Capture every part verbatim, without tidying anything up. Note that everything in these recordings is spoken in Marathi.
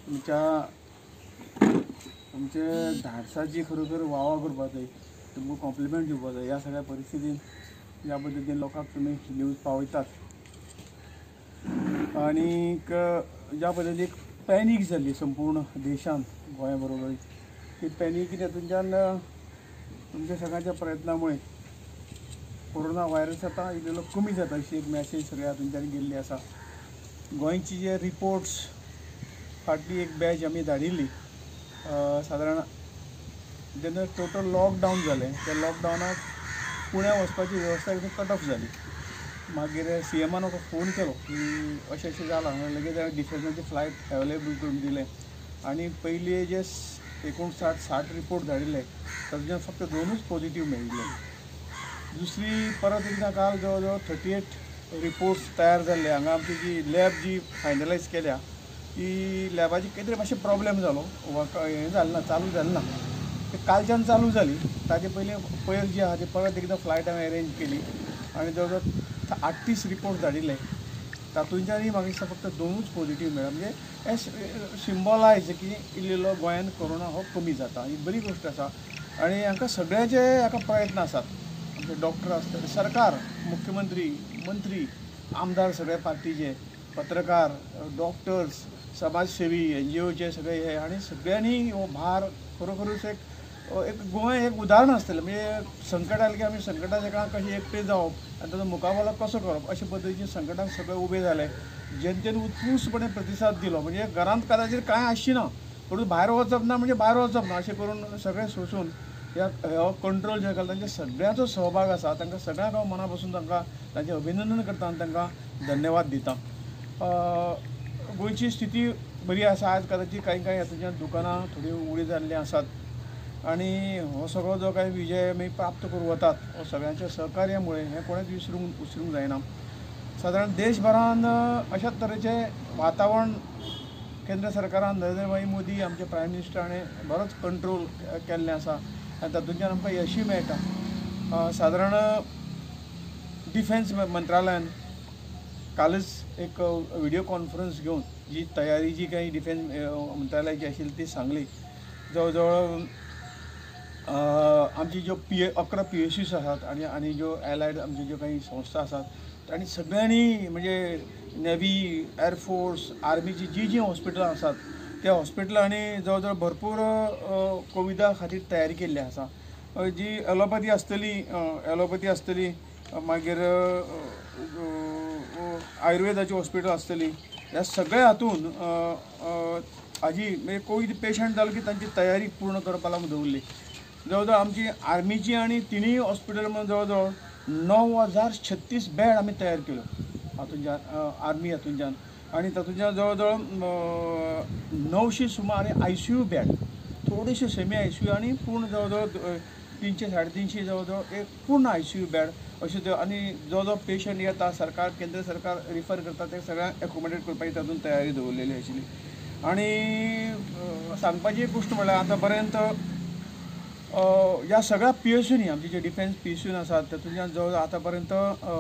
तुमच्या तुमचे धाडसाची खरोखर वावा करपा जाय, तुमकां कॉम्प्लिमेंट दिवपा जाय. ह्या सगळ्या परिस्थितीन ह्या पद्दतीन लोकांक तुमी न्यूज पावयतात. आनीक ज्या पद्दतीन पॅनीक जाल्ली संपूर्ण देशांत गोंया बरोबर, ती पॅनीक तातूंतल्यान तुमच्या सगळ्यांच्या प्रयत्नामुळे कोरोना व्हायरस आतां इल्लो कमी जाता अशी एक मॅसेज सगळ्या हातूंतल्यान गेल्ली आसा. गोंयची जे रिपोर्ट्स फाटली एक बॅच आमी धाडिल्ली, सादारण जेन्ना टोटल लॉकडावन जालें त्या लॉकडावनाक पुण्या वचपाची वेवस्था एकदम कट ऑफ जाली. मागीर सी एमान म्हाका फोन केलो की अशें अशें जालां, लगेच हांवें डिफेन्साची फ्लायट अवेलेबल करून दिलें. आनी पयलीं जे एकोणसाठ साठ रिपोर्ट धाडिल्ले तातूंतल्यान फक्त दोनूच पॉझिटीव मेळिल्ले. दुसरी परत एकदां काल जवळ जवळ थर्टी एट रिपोर्ट्स तयार जाल्ले. हांगा आमची जी लॅब जी फायनलायज केल्या ती लॅबाची कितें तरी मातशें प्रॉब्लेम जालो, हें जालें ना, चालू जालें ना. ते कालच्यान चालू जाली. ताजे पयलीं पयर जी आहा ती परत एकदां फ्लायट हांवें अरेंज केली आनी जवळ जवळ आठतीस रिपोर्ट धाडिल्ले. तातूंतल्यानय म्हाका दिसता फक्त दोनूच पॉझिटीव मेळ्ळा. म्हणजे हें सिम्बलायज की इल्लो गोंयांत कोरोना हो कमी जाता, ही बरी गोश्ट आसा. आनी हांकां सगळ्याचे हाका प्रयत्न आसात. आमचे डॉक्टर आसता, सरकार, मुख्यमंत्री, मंत्री, आमदार सगळे पार्टीचे, पत्रकार, डॉक्टर्स, समाजसेवी, एन जी ओचे सगळे हे, आनी सगळ्यांनी हो भार खरोखरूच एक एक गोंय एक उदाहरण आसतलें. म्हणजे संकट आयलें की आमी संकटाच्या काळांत कशें एकठांय जावप आनी ताचो मुकाबलो कसो करप अशे पद्दतीचे संकटाक सगळे उबे जाले. जनतेन उत्कृश्टपणे प्रतिसाद दिलो. म्हणजे घरांत कदाचित कांय आसची ना, पूण भायर वचप ना म्हणजे भायर वचप ना अशें करून सगळे सोंसून ह्या हो कंट्रोल जे केला तांच्या सगळ्यांचो सहभाग आसा. तांकां सगळ्यांक हांव मना पासून तांकां तांचें अभिनंदन करता आनी तांकां धन्यवाद दिता. गोंयची स्थिती बरी आसा. आज कदाचित कांय कांय हातूंतल्यान दुकानां थोडी उगडी जाल्लीं आसात. आनी हो सगळो जो काही विजय आमी प्राप्त करूं वतात हो सगळ्यांच्या सहकार्यामुळे हें कोणेच विसरूंक विसरूंक जायना. सादारण देशभरान अशाच तरेचें वातावरण केंद्र सरकारान नरेंद्र भाई मोदी आमचे प्रायम मिनिस्टरान बरोच कंट्रोल केल्लें आसा आनी तातूंतल्यान आमकां यशूय मेळटा. सादारण डिफेन्स मंत्रालयान कालच एक व्हिडिओ कॉन्फरन्स घेवन जी तयारी जी काही डिफेन्स मंत्रालयाची आशिल्ली ती सांगली. जवळ जवळ आमची ज्यो पी अकरा पी एस यूज आसात आनी आनी ज्यो एलायड आमच्यो ज्यो काही संस्था आसात आनी सगळ्यांनी म्हणजे नेव्ही, एअरफोर्स, आर्मीची जी जी हॉस्पिटलां आसात त्या हॉस्पिटलांनी जवळ जवळ भरपूर कोविडा खातीर तयारी केल्ली आसा. जी एलोपॅथी आसतली एलोपॅथी आसतली मागीर आयुर्वेदाची हॉस्पिटल आसतली, ह्या सगळ्या हातून हाजी म्हणजे कोविड पेशंट जालो की तांची तयारी पूर्ण करपा लागून दवरली. जवळ जवळ आमची आर्मीची आनी तिनूय हॉस्पिटल जवळ जवळ णव हजार छत्तीस बॅड आमी तयार केल्यो हातूंतल्यान आर्मी हातूंतल्यान. आनी तातूंतल्यान जवळ जवळ णवशी सुमार आय सी यू बॅड, थोडेशे सेमी आय सी यू आनी पूर्ण जवळ जवळ तिनशे साडे तिनशे जवळ जवळ एक पूर्ण आय सी यू बॅड अशें ते. आनी जो जो पेशंट येता सरकार केंद्र सरकार रिफर करता ते सगळ्यांक एकोमोडेट करपाची तातूंत तयारी दवरलेली आशिल्ली. आनी सांगपाची एक गोश्ट म्हळ्यार आतां पर्यंत ह्या सगळ्या पी एस यूनी आमचे जे डिफेन्स पी एस यून आसात तातूंतल्यान जवळ आतां पर्यंत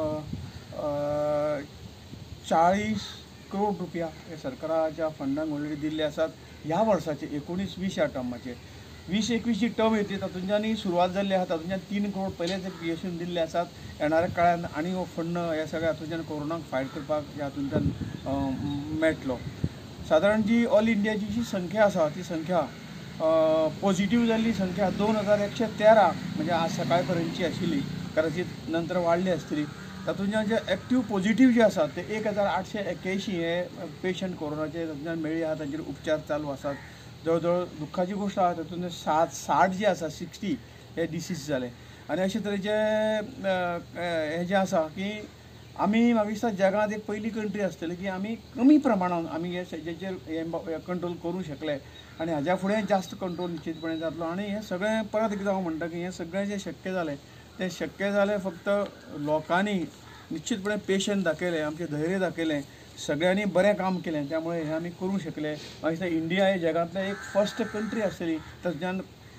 चाळीस करोड रुपया हे सरकाराच्या फंडान ऑलरेडी दिल्ले आसात. ह्या वर्साचे एकोणीस वीस ह्या टर्माचे वीस एकवीस जी टर्म येतली तातूंतल्यानय सुरवात जाल्ली आसा. तातूंतल्यान तीन करोड पयलेच पी एस यून दिल्ले आसात. येणाऱ्या काळान आनी हो फंड ह्या सगळ्या हातूंतल्यान कोरोनाक फायट करपाक ह्या हातूंतल्यान मेळटलो. सादारण जी ऑल इंडियाची जी संख्या आसा ती संख्या पॉझिटीव जाल्ली संख्या दोन हजार एकशे तेरा म्हणजे आज सकाळ पर्यंतची आशिल्ली, कदाचित नंतर वाडली आसतली. तातूंतल्यान जे एक्टीव पॉझिटीव जे आसात ते एक हजार आठशे एक्यायंशी हे पेशंट कोरोनाचे तातूंतल्यान मेळ्ळी आहात, तांचेर उपचार चालू आसात. जवळ जवळ दुख्खाची गोश्ट आहा तातूंत सात साठ जे आसा सिक्स्टी हे डिसीज जाले. आनी अशे तरेचे हे जे आसा की आमी म्हाका दिसता जगांत एक पयली कंट्री आसतली की आमी कमी प्रमाणान आमी हे हेजेर हे कंट्रोल करूंक शकले आनी हाज्या फुडें जास्त कंट्रोल निश्चितपणे जातलो. आनी हें सगळें परत एकदां हांव म्हणटा की हें सगळें जें शक्य जालें तें शक्य जालें फक्त लोकांनी निश्चितपणे पेशंस दाखयलें, आमचें धैर्य दाखयलें, सगळ्यांनी बरें काम केलें, त्यामुळे हें आमी करूंक शकले. म्हाका दिसता इंडिया हे जगांतलें एक फर्स्ट कंट्री आसतली तातूंतल्यान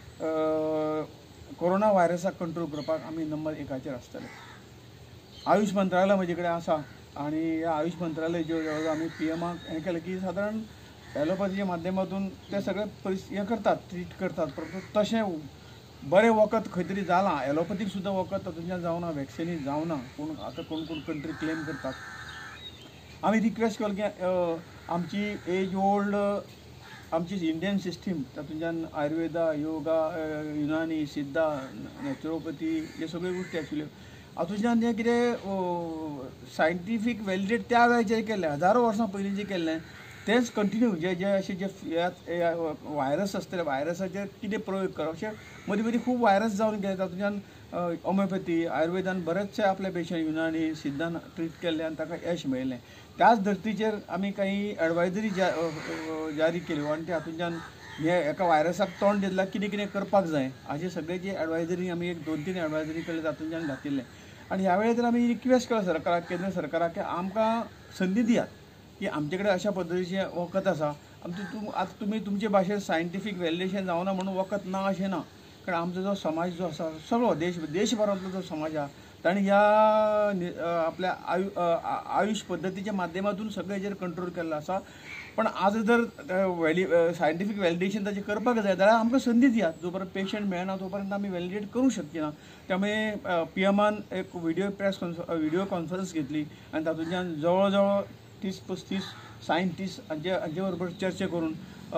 कोरोना व्हायरसाक कंट्रोल करपाक आमी नंबर एकाचेर आसतले. आयुष मंत्रालय म्हजे कडेन आसा आनी ह्या आयुष मंत्रालय ज्यो आमी पी एमाक हें केलें की सादारण ॲलोपॅथीच्या माध्यमातून ते सगळे परिस हे करतात, ट्रीट करतात. परंतु तशें बरें वखद खंय तरी जालां, ॲलोपॅथीक सुद्दां वखद तातूंतल्यान जावना, वॅक्सिनी जावना. पूण आतां कोण कोण कंट्री क्लेम करतात. आमी रिक्वेस्ट केलो की आमची एज ओल्ड आमची इंडियन सिस्टीम तातूंतल्यान आयुर्वेदा, योगा, युनानी, सिद्धा, नॅचुरोपॅथी हे सगळ्यो गोश्टी आशिल्ल्यो. हातूंतल्यान जें कितें सायंटिफीक वॅलिडेट त्या वेळाचेर केल्लें, हजारो वर्सां पयलीं जें केल्लें तेंच कंटिन्यू जे जे अशें जे वायरस आसतले वायरसाचेर कितें प्रयोग करप. अशें मदीं मदीं खूब वायरस जावन गेले. तातूंतल्यान होमिओपॅथी, आयुर्वेदान बरेचशे आपले पेशंट युनानी, सिद्धान ट्रीट केल्ले आनी ताका यश मेळिल्लें. त्याच धर्तीचेर आमी काही एडवायजरी जारी केल्यो आनी त्या हातूंतल्यान हे एका वायरसाक तोंड दितल्यार कितें कितें करपाक जाय हाजे सगळेची एडवायजरी आमी एक दोन तीन एडवायजरी केल्ले तातूंतल्यान घातिल्ले. आनी ह्या वेळेर आमी रिक्वेस्ट केला सरकाराक, केंद्र सरकाराक, की आमकां संदी दियात की आमचे कडेन अशा पद्दतीचें वखद आसा. आमचे तुम आतां तुमी तुमचे भाशेन सायंटिफीक वॅलिडेशन जावना म्हणून वखद ना अशें ना. कारण आमचो जो समाज जो आसा सगळो देश देशभरांतलो जो समाज आसा ताणी ह्या आपल्या आयु आयुश पद्दतीच्या माध्यमातून सगळे हेजेर कंट्रोल केल्लो आसा. पण आज जर वॅली सायंटिफीक वॅलिडेशन ताचें करपाक जाय जाल्यार आमकां संदी दियात. जो पर्यंत पेशंट मेळना तो पर्यंत आमी वॅलिडेट करूंक शकची ना. त्यामुळे पी एमान एक व्हिडिओ प्रेस व्हिडिओ कॉन्फरन्स घेतली आनी तातूंतल्यान जवळ जवळ तीस पस्तीस सायंटिस्ट हांचे हांचे बरोबर चर्चा करून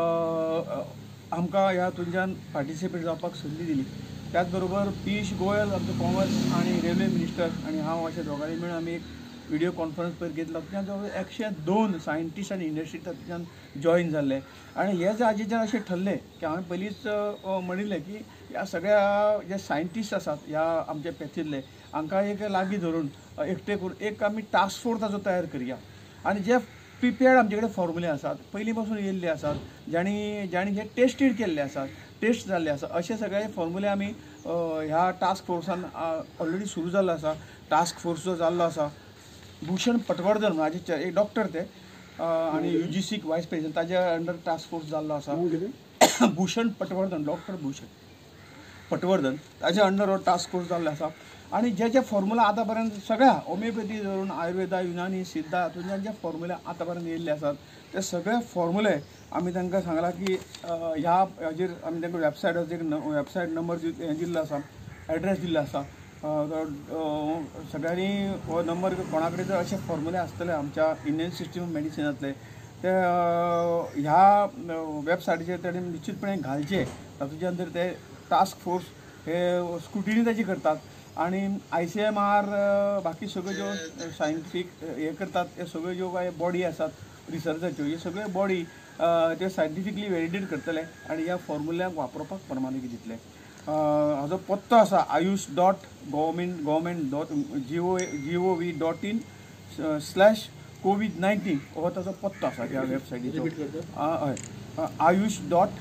आमकां ह्या हातूंतल्यान पार्टिसिपेट जावपाक संदी दिली. त्याच बरोबर पियुष गोयल आमचो कॉमर्स आनी रेल्वे मिनिस्टर आनी हांव अशे दोगांनी मेळून आमी एक व्हिडिओ कॉन्फरन्स पयर घेतला. तातूंतल्यान जवळ एकशे दोन सायंटिस्ट आनी इंडस्ट्री तातूंतल्यान जॉयन जाल्ले. आनी हे हाजेच्यान अशें ठरलें की हांवें पयलींच म्हणिल्लें की ह्या सगळ्या जे सायंटिस्ट आसात ह्या आमचे पॅथींतले हांकां एक लागीं धरून एकठांय करून एक आमी टास्क फोर्स ताचो तयार करया. आनी जे प्रिपेर्ड आमचे कडेन फॉर्मुले आसात, पयलीं पासून येयल्ले आसात, ज्यांनी ज्यांनी जे टेस्टेड केल्ले आसात, टेस्ट जाल्ले आसा, अशे सगळे फॉर्मुले आमी ह्या टास्क फोर्सान ऑलरेडी सुरू जाल्लो आसा. टास्क फोर्स जो जाल्लो आसा भूषण पटवर्धन म्हाजे एक डॉक्टर ते आनी U G C vice president ताज्या अंडर टास्क फोर्स जाल्लो आसा. भूषण पटवर्धन डॉक्टर भूषण पटवर्धन ताज्या अंडर हो टास्क फोर्स जाल्लो आसा. आनी जे जे फॉर्मुला आतां पर्यंत सगळ्या होमिओपॅथी धरून आयुर्वेदा, युनानी, सिद्धा हातूंतल्यान जे फॉर्मुले आतां पर्यंत येयल्ले आसात ते सगळे फॉर्मुले आमी तांकां सांगला की ह्या हाजेर आमी तांकां वेबसायटाचेर वेबसायट नंबर हें दिल्लो आसा, एड्रेस दिल्लो आसा. सगळ्यांनी हो नंबर कोणा कडेन जर अशे फॉर्मुले आसतले आमच्या इंडियन सिस्टम ऑफ मेडिसिनांतले ते ह्या वेबसायटीचेर तेणें निश्चितपणे घालचे. तातूंतल्यान जर ते टास्क फोर्स हे स्क्रुटिनी ताची करतात आनी आय सी एम आर बाकी सगळ्यो ज्यो सायंटिफीक हे करतात हे सगळ्यो ज्यो काय बॉडी आसात रिसर्चाच्यो हे सगळ्यो बॉडी ते सायंटिफिकली वॅलिडेट करतले आनी ह्या फॉर्मुल्यांक वापरपाक परवानगी दितले. हाजो पत्तो आसा AYUSH dot government government dot G O G O V dot in slash COVID nineteen हो ताचो पत्तो आसा ह्या वेबसायटीचो. हय AYUSH dot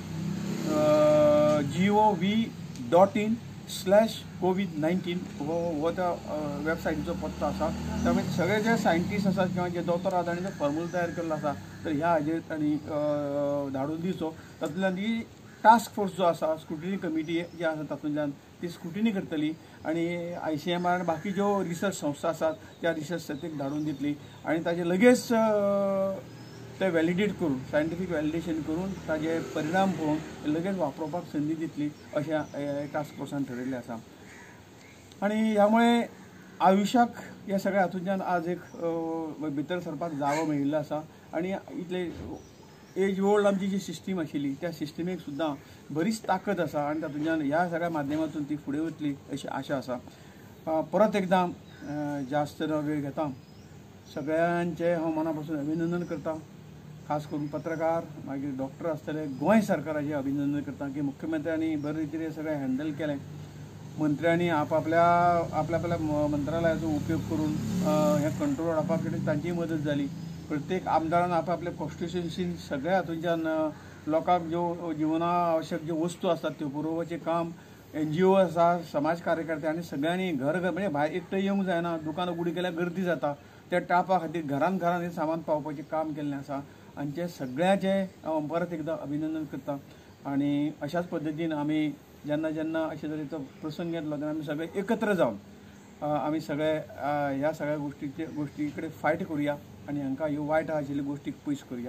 G O V dot in slash COVID nineteen हो हो त्या वेबसायटीचो पत्तो आसा. त्यामुळे सगळे जे सायंटिस्ट आसात किंवा जे दोतोर आसात तांणी जो फॉर्मुलो तयार केल्लो आसा तर ह्या हाजेर तांणी धाडून दिवचो. तातूंतल्यान ही टास्क फोर्स जो आसा स्क्रुटिनी कमिटी जी आसा तातूंतल्यान ती स्क्रुटिनी करतली आनी आय सी एम आर बाकी ज्यो रिसर्च संस्था आसात त्या रिसर्च संस्थेक धाडून दितली आनी ताजे लगेच ते वॅलिडेट करून सायंटिफीक वॅलिडेशन करून ताजे परिणाम पळोवन लगेच वापरपाक संदी दितली अशें टास्क फोर्सान ठरयिल्लें आसा. आनी ह्या मुळे आयुशाक ह्या सगळ्या हातूंतल्यान आज एक भितर सरपाक जागो मेळिल्लो आसा आनी इतले एज ओल्ड आमची जी सिस्टीम आशिल्ली त्या सिस्टमीक सुद्दां बरीच ताकद आसा आनी तातूंतल्यान ह्या सगळ्या माध्यमांतून ती फुडें वतली अशी आशा आसा. परत एकदां जास्त न वेळ घेता सगळ्यांचे हांव मना पासून अभिनंदन करता. खास करून पत्रकार मागीर डॉक्टर आसतले गोंय सरकाराचें अभिनंदन करता की मुख्यमंत्र्यांनी बरे रितीन सगळें हँडल केलें. मंत्र्यांनी आपापल्या आपल्या आपल्या मंत्रालयाचो उपयोग करून हे कंट्रोल हाडपा खातीर तांची मदत जाली. प्रत्येक आमदारान आपापल्या कॉन्स्टिट्युएन्सीन सगळ्या हातूंतल्यान लोकांक ज्यो जिवना आवश्यक ज्यो वस्तू आसतात त्यो पुरोवपाचें काम एन जी ओ आसा, समाज कार्यकर्ते आनी सगळ्यांनी घर घर म्हणजे भायर एकटो येवंक जायना. दुकानां उगडी केल्यार गर्दी जाता त्या टाळपा खातीर घरान घरान हें सामान पावोवपाचें काम केल्लें आसा आनी ते सगळ्याचे हांव परत एकदां अभिनंदन करता. आनी अशाच पद्दतीन आमी जेन्ना जेन्ना अशे तरेचो प्रसंग येतलो तेन्ना आमी सगळे एकत्र जावन आमी सगळे ह्या सगळ्या गोश्टीचे गोश्टी कडेन फायट करुया आनी हांकां ह्यो वायट आशिल्ल्यो गोश्टीक पयस करुया.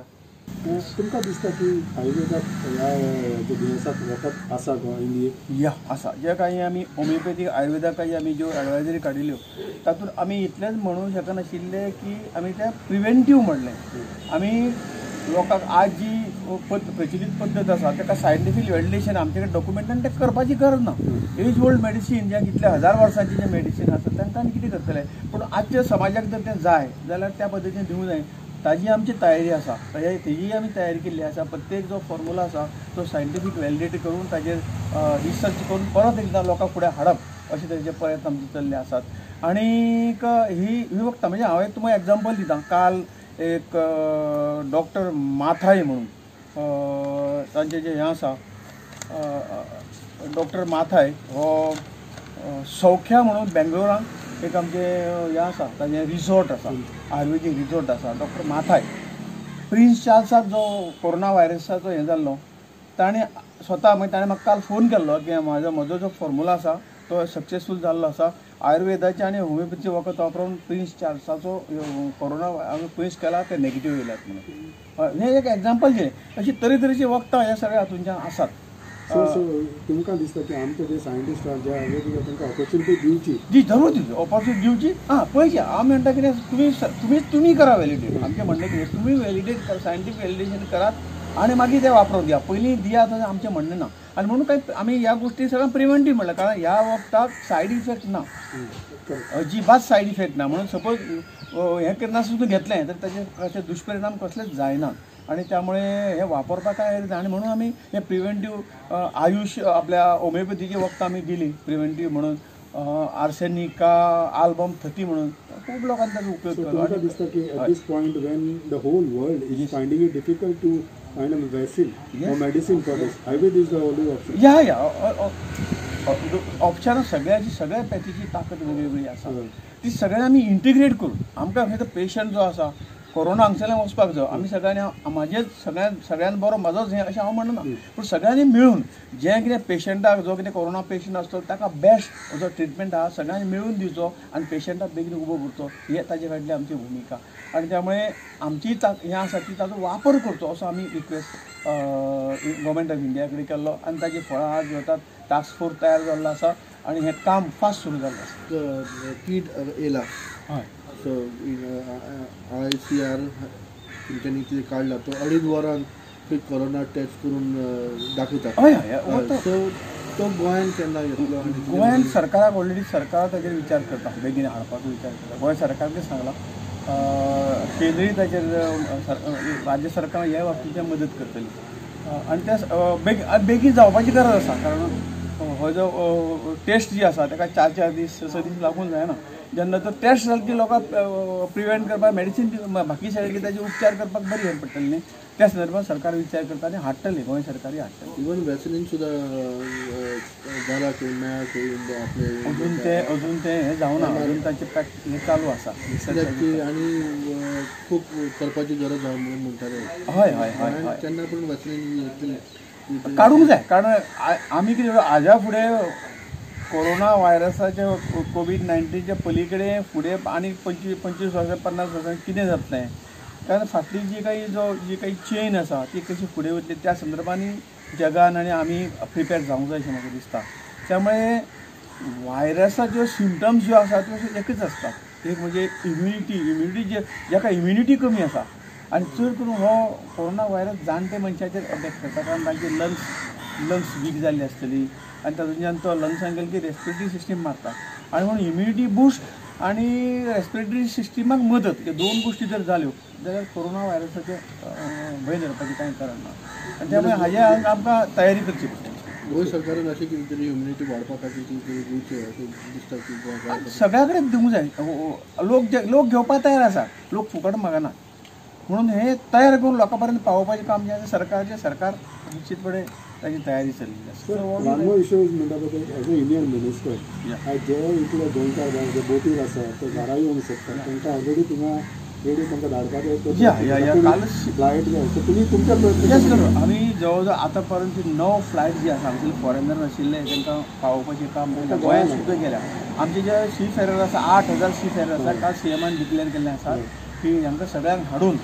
तुमकां दिसता की आयुर्वेदाक ह्या दुयेंसाक वखद आसा गोंयांत? या आसा. जे काही आमी होमिओपॅथीक आयुर्वेदाक आमी ज्यो एडवायजरी काडिल्ल्यो तातूंत आमी इतलेंच म्हणूंक शकनाशिल्ले की आमी त्या प्रिवेंटीव म्हणलें. आमी लोकांक आज जी पद्दत प्रचलीत पद्दत आसा ताका सायंटिफीक व्हॅलिडेशन आमचे कडेन डॉक्युमेंटान तें करपाची गरज ना. एज ओल्ड मेडिसीन जे कितले हजार वर्सांची जे मेडिसीन आसा तांकां आमी कितें करतले. पूण आजच्या समाजाक जर तें जाय जाल्यार त्या पद्दतीन दिवंक जाय. ताजी आमची तयारी आसा, तेजी आमी तयारी केल्ली आसा. प्रत्येक जो फॉर्मुला आसा तो सायंटिफीक व्हॅलिडेट करून ताजेर रिसर्च करून परत एकदां लोकां फुडें हाडप अशे तरेचे प्रयत्न आमचे चल्ले आसात. आनीक ही ही वखदां म्हणजे हांव एक तुमकां एग्जांपल दितां. काल एक डॉक्टर माथाय म्हणून तांचें जें हें आसा, डॉक्टर माथाय हो सौख्या म्हणून बेंगलोरांत एक आमचे हें आसा, ताजें रिसॉर्ट आसा, आयुर्वेदीक रिसॉर्ट आसा. डॉक्टर माथाय प्रिन्स चार्ल्साक जो कोरोना व्हायरसाचो हें जाल्लो ताणें स्वता मागीर ताणें म्हाका काल फोन केल्लो की म्हाजो म्हजो जो फॉर्मुला आसा तो सक्सेसफूल जाल्लो आसा. आयुर्वेदाचे आनी होमिओपॅथीचे वखद वापरून प्रिन्स चार्ल्साचो कोरोना हांवें पयस केला ते नेगेटीव येयल्यात म्हणून. हें एक एग्जांपल जें अशी तरेतरेची वखदां ह्या सगळ्या हातूंतल्यान आसात. सो सो तुमकां दिसता की आमचे जे सायंटिस्ट आसा जे आयुर्वेदीक तांकां ऑपॉर्च्युनिटी दिवची? जी जरूर दिवची, ऑपॉर्च्युनिटी दिवची. हां पळयचे हांव म्हणटा कितें तुमी तुमी तुमी करा व्हॅलिडेट. आमचें म्हणणें कितें तुमी व्हॅलिडेट कर, सायंटिफीक व्हॅलिडेशन करात आनी मागीर तें वापरूंक दिया. पयलीं दियात अशें आमचें म्हणणें ना. आनी म्हणून काही आमी ह्या गोश्टी सगळ्यां प्रिवेंटीव म्हणलें, कारण ह्या वखदाक सायड इफेक्ट ना, अजिबात सायड इफेक्ट ना. म्हणून सपोज हें करना सुद्दां घेतलें तर ताचे ताचे दुश्परिणाम कसलेच जायना. आणि त्यामुळे हे वापरपाक काय आणि म्हणून आमी हे प्रिवेंटीव आयुष आपल्या होमिओपॅथीची वखदां आमी दिली प्रिवेंटीव म्हणून. आर्सेनिका आल्बम थर्टी म्हणून खूब लोकांनी ताचो उपयोग केलो. तुमकां दिसता की at this point when the whole world is finding it difficult to find a vaccine or medicine for this, Ayurveda is the only option? या या ऑप्शन सगळ्याची सगळ्या पॅथीची ताकद वेगवेगळी आसा. ती सगळ्यांनी आमी इंटिग्रेट करून आमकां खंय पेशंट जो आसा कोरोना हांगसरल्यान वचपाक जाय, आमी सगळ्यांनी म्हाजेच सगळ्यान सगळ्यान बरो म्हाजोच हें अशें हांव म्हणना. पूण सगळ्यांनी मेळून जें कितें पेशंटाक जो कितें कोरोना पेशंट आसतो ताका बेस्ट जो ट्रिटमेंट आहा सगळ्यांनी मेळून दिवचो आनी पेशंटाक बेगीन उबो करचो, हे ताजे फाटली आमची भुमिका. आनी त्यामुळे आमची हें आसा ती ताचो वापर करचो असो आमी रिक्वेस्ट गव्हर्मेंट ऑफ इंडिया कडेन केल्लो. आनी ताची फळां आज घेतात. टास्क फोर्स तयार जाल्लो आसा आनी हें काम फास्ट सुरू जाल्लें आसा. कीट येयला हय. सो आय सी आर तेंच्यांनी कितें काडला तो अडीच वरान कोरोना टेस्ट करून दाखयता. हय हय. सो तो गोंयांत केन्ना येतलो? गोंयांत सरकाराक ऑलरेडी सरकार ताचेर विचार करता, बेगीन हाडपाचो विचार करता. गोंय सरकारान सांगलां केंद्रीय ताचेर राज्य सरकार ह्या बाबतींत मदत करतली आनी ते बेग बेगीन जावपाची गरज आसा. कारण हो जो टेस्ट जी आसा ताका चार चार दीस स दीस लागून जायना. जेन्ना तो टेस्ट जालो की लोकांक प्रिवेंट करपाक मेडिसीन बाकी सगळे ताचे उपचार करपाक बरी हें पडटली न्ही. त्या संदर्भात सरकार विचार करता आनी हाडटली, गोंय सरकारी हाडटली. इवन वॅक्सिनीन सुद्दां जाला की मेळ्ळा की आपले अजून ते अजून ते हें जावना, अजून ताचे पॅक हें चालू आसा आनी खूब करपाची गरज आहा म्हणून म्हणटाले. हय हय हय हय. केन्ना पूण वॅक्सिनीन काडूंक जाय. कारण आमी कितें हाज्या फुडें कोरोना व्हायरसाचे कोविड नायन्टीनचे पलीकडे फुडें आनी पंचवीस पंचवीस वर्सां पन्नास वर्सां कितें जातलें. कारण फाटली जी काही जो जी काही चेन आसा ती कशी फुडें वतली त्या संदर्भांनी जगान आनी आमी प्रिपेर जावंक जाय अशें म्हाका दिसता. त्यामुळे व्हायरसाच्यो सिमटम्स ज्यो आसा त्यो एकच आसता. एक म्हणजे इम्युनिटी इम्युनिटी जे जाका इम्युनिटी कमी आसा आनी चड करून हो कोरोना व्हायरस जाणटे मनशाचेर अटॅक करता. कारण तांची लंग्स लंग्स वीक जाल्ली आसतली आनी तातूंतल्यान तो लंग्सान गेले की रेस्पिरेटरी सिस्टीम मारता आनी म्हणून इम्युनिटी बुस्ट आनी रेस्पिरेटरी सिस्टिमाक मदत ह्यो दोन गोश्टी जर जाल्यो जाल्यार कोरोना व्हायरसाचे भंय धरपाचें कांय कारण ना. आनी त्यामुळे हाजे आमकां तयारी करची पडटली. गोंय सरकारान अशें कितें तरी इम्युनिटी वाडपा खातीर कितें दिवचें अशें दिसता की सगळ्या कडेन दिवंक जाय. लोक लोक घेवपाक तयार आसा, लोक फुकट मागना. म्हणून हे तयार करून लोकां पर्यंत पावोवपाचें काम जें आसा सरकारचें सरकार निश्चितपणे ताची तयारी चल्ली आसा. वन मोर इश्यूज म्हणटा पळय एज अ युनियन मिनिस्टर जे इतले गोंयकार जे बोटीर आसा ते घरा येवंक शकता तांकां ऑलरेडी थिंगा रेडी तांकां धाडपाचें या या या कालच फ्लायट जे आसा तुमी तुमच्या प्रयत्न येस करू. आमी जवळ जवळ आतां पर्यंत णव फ्लायट जी आसा आमचे फॉरेनर आशिल्ले तांकां पावोवपाचें काम गोंयांत सुद्दां केल्या. आमचे जे सी फेरर आसा आठ हजार सी फेरर आसा काल सी एमान डिक्लेअर केल्लें आसा की हांकां सगळ्यांक हाडून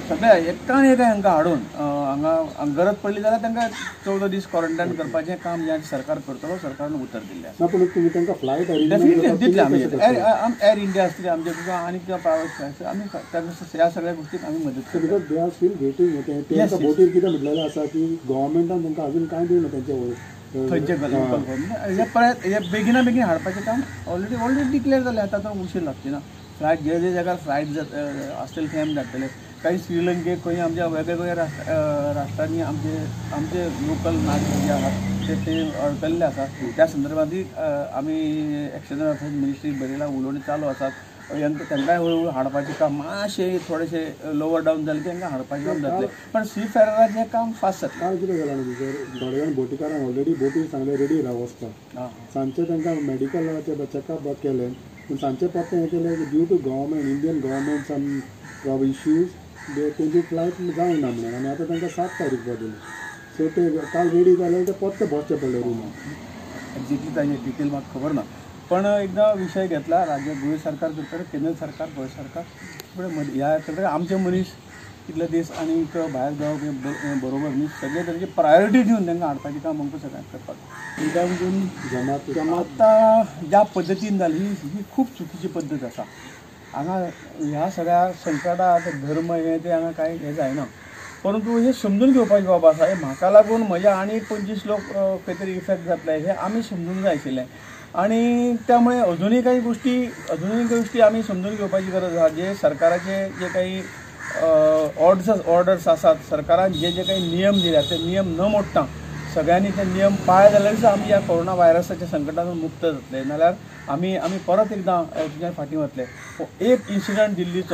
सगळ्या एकान एक हांकां हाडून हांगा गरज पडली जाल्यार तांकां चौदा दीस क्वॉरंटायन करपाचें काम जें सरकार करतलो सरकारान उतर दिल्लें आसा. ना पूण तुमी तांकां फ्लायट डेफिनेटली दितले आमी. एर इंडिया आसतली आमचे किंवा आनी किंवा प्रायवेट फ्लायट्स आमी ह्या सगळ्या गोष्टीक आमी मदत करता. Because they are still waiting. तांकां बोटीर कितें म्हटलेलें आसा की गव्हर्मेंटान तांकां अजून कांय दिवना तेंचे खंयचे हे परत हे बेगिना बेगीन हाडपाचें काम ऑलरेडी ऑलरेडी डिक्लेअर जालें. आतां तो उशीर लागची ना. फ्लायट जे जे जाग्यार फ्लायट आसतले थंय आमी धाडटले. काही श्रीलंकेक खंय आमच्या वेगवेगळ्या राष्ट्रांनी आमचे आमचे लोकल नागरीक जे आहात ते ते अडकल्ले आसात. त्या संदर्भांतूय आमी एक्सटर्नल अफेर्स मिनिस्ट्री बरयला उलोवणी चालू आसात. तांकांय हळूहळू हाडपाचें काम मातशें थोडेशें लोवर डावन जालें की तांकां हाडपाचें काम जातलें. पण सी फेरराचें काम फास्ट जातलें. काल कितें जालां न्ही सर, थोडे जाण बोटीकारांक ऑलरेडी बोटीर सांगलें रेडी राव वचपाक. सांजचें तांकां मेडिकलाचें चॅकअप केलें पूण सांजचें परतें हें केलें due to government Indian government some issues तेंची फ्लायट जावंक ना म्हणून आनी आतां तांकां सात तारीख दिली. सो ते काल रेडी जाले ते परते बसचे पडले रुमान. एक्झॅक्टली ताजें डिटेल म्हाका खबर ना. पण एकदा विषय घेतला राज्य गोंय सरकार करता केंद्र सरकार गोंय सरकार ह्या करता आमचे मनीस कितले दीस आनी भायर जावप बरोबर न्ही. सगळे तांची प्रायोरिटी दिवन तांकां हाडपाचें काम आमकां सगळ्यांक करपाक जाय. जमात आतां ज्या पद्दतीन जाली ही खूब चुकीची पद्दत आसा. हांगा ह्या सगळ्या संकटाक धर्म हे ते हांगा कांय हें जायना. परंतु हे समजून घेवपाची बाब आसा. हे म्हाका लागून म्हज्या आनी पंचवीस लोक खंय तरी इफेक्ट जातले हे आमी समजूंक जाय आशिल्लें. आणि त्यामुळे अजूनही काही गोष्टी अजूनही गोष्टी आम्ही समजून घेवपाची गरज आसा. जे सरकाराचे जे काही ऑर्डर्स ऑर्डर्स आसात सरकारान जे जे काही नियम दिल्यात ते नियम न मोडटा सगळ्यांनी ते नियम पाळले जाल्यारच आमी ह्या कोरोना व्हायरसाच्या संकटांतून मुक्त जातले. नाल्यार आमी आमी परत एकदां तुज्या फाटीं वतले. एक इन्सिडंट दिल्लीचो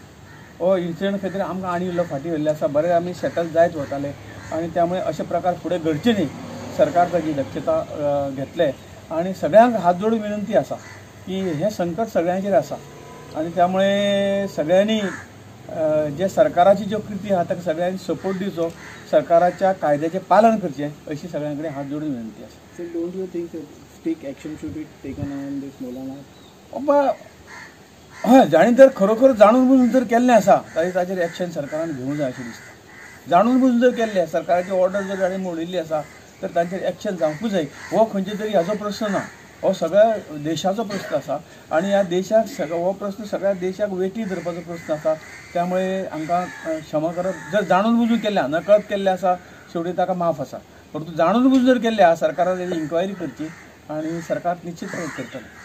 हो इन्सिडंट खंय तरी आमकां आनी इल्लो फाटीं व्हेल्ले आसा. बरें आमी सेटल जायत वताले आनी त्यामुळे अशे प्रकार फुडें घडचे न्ही. सरकार ताची दक्षता घेतले आणि सगळ्यांक हात जोडून विनंती आसा की हे संकट सगळ्यांचेर आसा आणि त्यामुळे सगळ्यांनी जे सरकाराची ज्यो कृती आहा ताका सगळ्यांनी सपोर्ट दिवचो. सरकाराच्या कायद्याचें पालन करचें अशी सगळ्यां कडेन हात जोडून विनंती आसा. So don't you think that strict action should be taken on this Molana? बाबा हय जाणी जर खरोखर जाणून बुजून जर केल्लें आसा जाल्यार ताचेर एक्शन सरकारान घेवंक जाय अशें दिसता. जाणून बुजून जर केल्लें सरकाराची ऑर्डर जर ताणें मोडिल्ली आसा तर तांचेर एक्शन जावंकूच जाय. हो खंयचे तरी हाचो प्रश्न ना. हो सगळ्या देशाचो प्रश्न आसा आणि ह्या देशाक सगळो हो प्रश्न सगळ्या देशाक वेठी धरपाचो प्रश्न आसा. त्यामुळे हांकां क्षमा करप. जर जाणून बुजून केल्लें नकळत केल्लें आसा शेवटी ताका माफ आसा. परंतु जाणून बुजून जर केल्लें आहा सरकारान तेजी इन्क्वायरी करची आणि सरकार निश्चित करतलें.